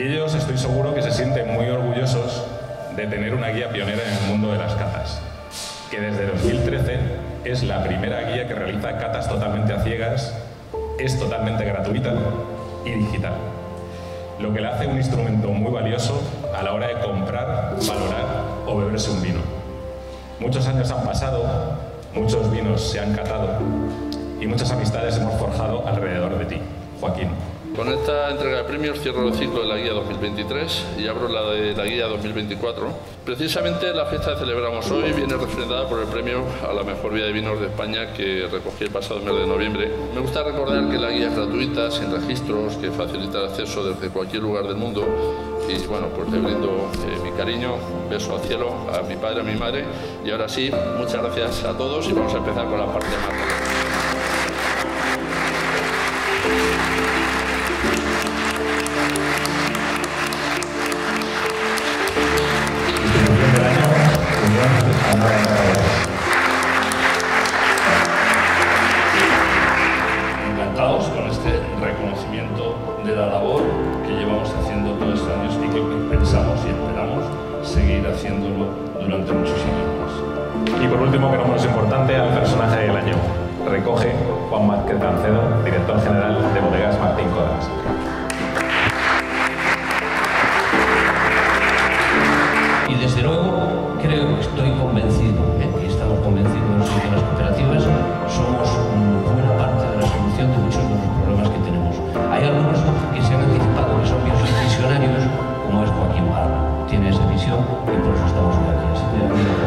Y ellos estoy seguro que se sienten muy orgullosos de tener una guía pionera en el mundo de las catas, que desde 2013 es la primera guía que realiza catas totalmente a ciegas, es totalmente gratuita y digital, lo que le hace un instrumento muy valioso a la hora de comprar, valorar o beberse un vino. Muchos años han pasado, muchos vinos se han catado y muchas amistades hemos forjado alrededor de ti, Joaquín. Con esta entrega de premios cierro el ciclo de la guía 2023 y abro la de la guía 2024. Precisamente la fiesta que celebramos hoy viene refrendada por el premio a la mejor guía de vinos de España que recogí el pasado mes de noviembre. Me gusta recordar que la guía es gratuita, sin registros, que facilita el acceso desde cualquier lugar del mundo. Y bueno, pues le brindo mi cariño, un beso al cielo, a mi padre, a mi madre. Y ahora sí, muchas gracias a todos y vamos a empezar con la parte más. Encantados con este reconocimiento de la labor que llevamos haciendo todos estos años y que pensamos y esperamos seguir haciéndolo durante muchos años más. Y por último, que no menos importante, al personaje del año. Recoge Juan Márquez Gancedo, director general de Bodegas Martín Codas. Y desde luego estoy convencido, y estamos convencidos de que las cooperativas somos buena parte de la solución de muchos de los problemas que tenemos. Hay algunos que se han anticipado, que son visionarios, como es Joaquín Barra. Tiene esa visión y por eso estamos hoy aquí. Así que,